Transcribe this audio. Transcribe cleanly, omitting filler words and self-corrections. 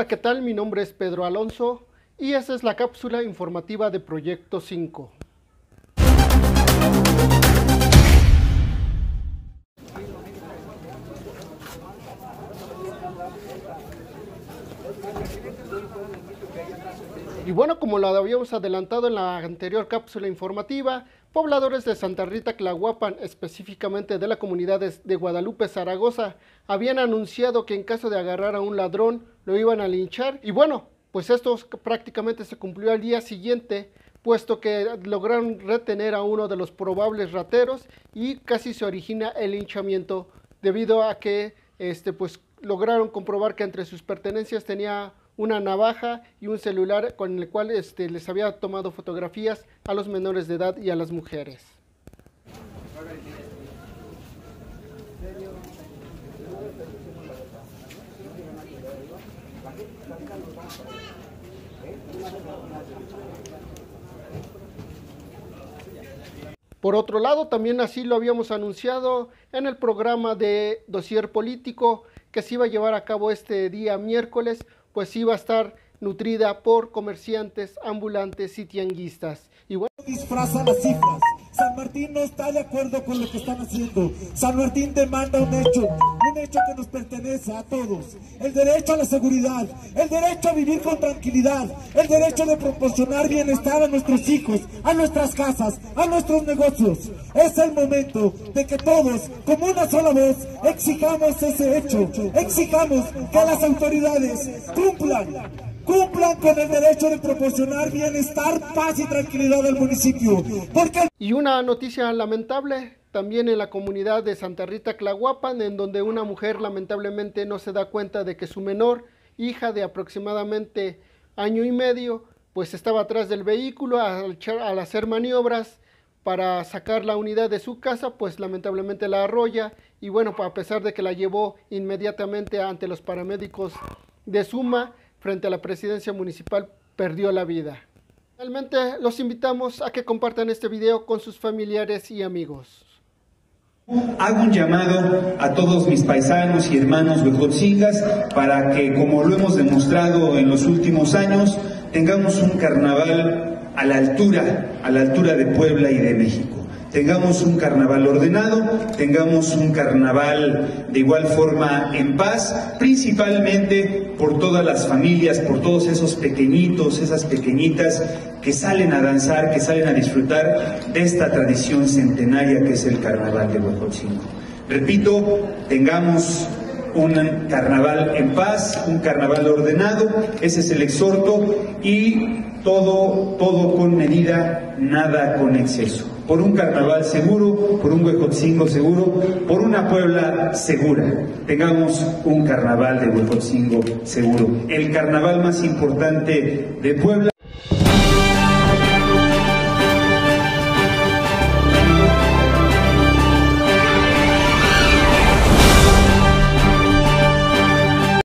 ¿qué tal? Mi nombre es Pedro Alonso y esta es la cápsula informativa de Proyecto 5. Y bueno, como lo habíamos adelantado en la anterior cápsula informativa, pobladores de Santa Rita Tlahuapan, específicamente de la comunidad de Guadalupe, Zaragoza, habían anunciado que en caso de agarrar a un ladrón lo iban a linchar. Y bueno, pues esto prácticamente se cumplió al día siguiente, puesto que lograron retener a uno de los probables rateros y casi se origina el linchamiento debido a que pues lograron comprobar que entre sus pertenencias tenía una navaja y un celular con el cual les había tomado fotografías a los menores de edad y a las mujeres. Por otro lado, también así lo habíamos anunciado en el programa de Dossier Político que se iba a llevar a cabo este día miércoles, pues iba a estar nutrida por comerciantes, ambulantes y tianguistas. Y bueno, disfraza las cifras. San Martín no está de acuerdo con lo que están haciendo. San Martín demanda un hecho que nos pertenece a todos. El derecho a la seguridad, el derecho a vivir con tranquilidad, el derecho de proporcionar bienestar a nuestros hijos, a nuestras casas, a nuestros negocios. Es el momento de que todos, como una sola voz, exijamos ese hecho, exijamos que las autoridades cumplan con el derecho de proporcionar bienestar, paz y tranquilidad al municipio. Y una noticia lamentable también en la comunidad de Santa Rita Tlahuapan, en donde una mujer lamentablemente no se da cuenta de que su menor, hija de aproximadamente año y medio, pues estaba atrás del vehículo. Al hacer maniobras para sacar la unidad de su casa, pues lamentablemente la arrolla, y bueno, a pesar de que la llevó inmediatamente ante los paramédicos de Suma, frente a la presidencia municipal, perdió la vida. Realmente los invitamos a que compartan este video con sus familiares y amigos. Hago un llamado a todos mis paisanos y hermanos huejotzingas para que, como lo hemos demostrado en los últimos años, tengamos un carnaval a la altura de Puebla y de México. Tengamos un carnaval ordenado, tengamos un carnaval de igual forma en paz, principalmente por todas las familias, por todos esos pequeñitos, esas pequeñitas que salen a danzar, que salen a disfrutar de esta tradición centenaria que es el carnaval de Huejotzingo. Repito, tengamos un carnaval en paz, un carnaval ordenado, ese es el exhorto, y todo con medida, nada con exceso. Por un carnaval seguro, por un Huejotzingo seguro, por una Puebla segura. Tengamos un carnaval de Huejotzingo seguro. El carnaval más importante de Puebla.